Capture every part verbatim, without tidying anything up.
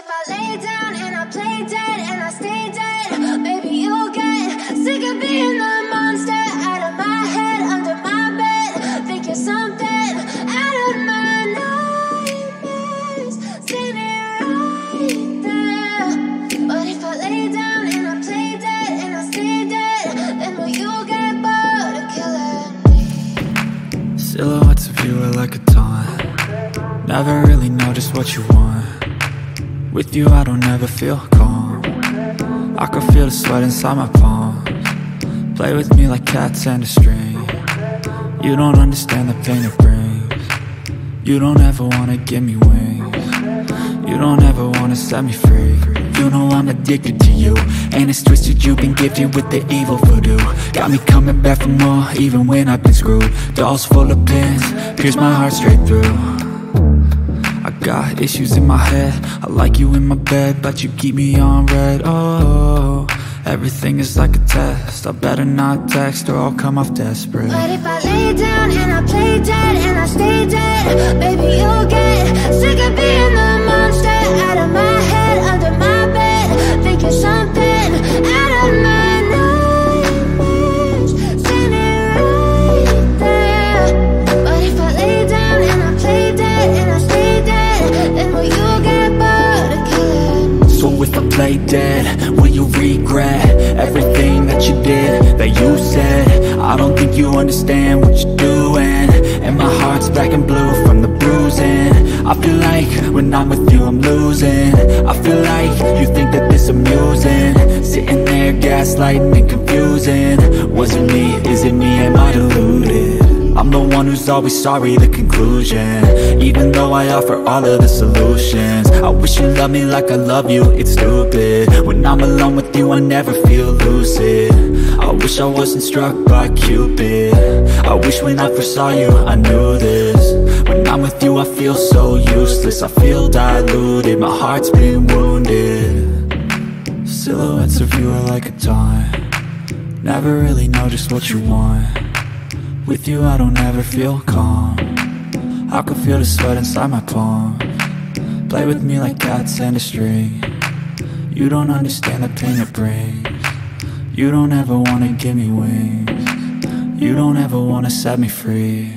if I lay down and I play dead and I stay dead, baby, you'll get sick of being the monster out of my head, under my bed. Think you're something out of my nightmares, standing right there. But if I lay down and I play dead and I stay dead, then will you get bored of killing me? Silhouettes of you are like a taunt. Never really know just what you want. With you I don't ever feel calm. I can feel the sweat inside my palms. Play with me like cats and a string. You don't understand the pain it brings. You don't ever wanna give me wings. You don't ever wanna set me free. You know I'm addicted to you, and it's twisted, you've been gifted with the evil voodoo. Got me coming back for more, even when I've been screwed. Dolls full of pins, pierce my heart straight through. I got issues in my head, I like you in my bed, but you keep me on red. Oh, everything is like a test, I better not text or I'll come off desperate. But if I lay down and I play dead and I stay dead, baby, you'll get sick of being the monster out of my head, under my bed. Think you're something out of my nightmares, standing right there. But if I lay down and I play dead and I stay dead, then will you get bored of killing me? So if I play dead, will you regret everything that you did, that you said? I don't think you understand what you're doing, and my heart's black and blue from the bruising. I feel like when I'm with you I'm losing. I feel like you think that this amusing, sitting there gaslighting and confusing. Was it me? Is it me? Am I deluded? I'm the one who's always sorry, the conclusion, even though I offer all of the solutions. I wish you loved me like I love you, it's stupid. When I'm alone with you I never feel lucid. I wish I wasn't struck by Cupid. I wish when I first saw you I knew this. When I'm with you I feel so useless, I feel diluted, my heart's been wounded. Silhouettes of you are like a taunt. Never really know just what you want. With you I don't ever feel calm. I can feel the sweat inside my palms. Play with me like cats and a string. You don't understand the pain it brings. You don't ever wanna give me wings. You don't ever wanna set me free.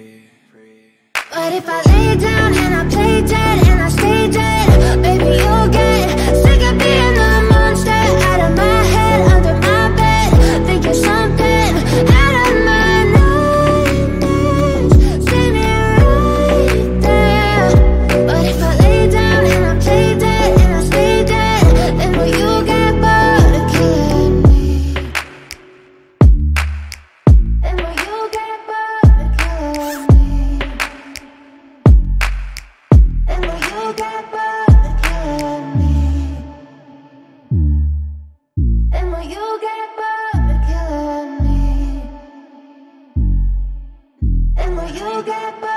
But if I lay down and I play dead and I stay dead, baby, you'll get sick of being the monster out of my head, under my bed. Think you're something out of my nightmares, standing right there. But if I lay down and I play dead and I stay dead, then will you get bored of killing me? Then will you get bored of killing me? And will you get bored of killing me? And will you get bored of killing me? And will you get bored?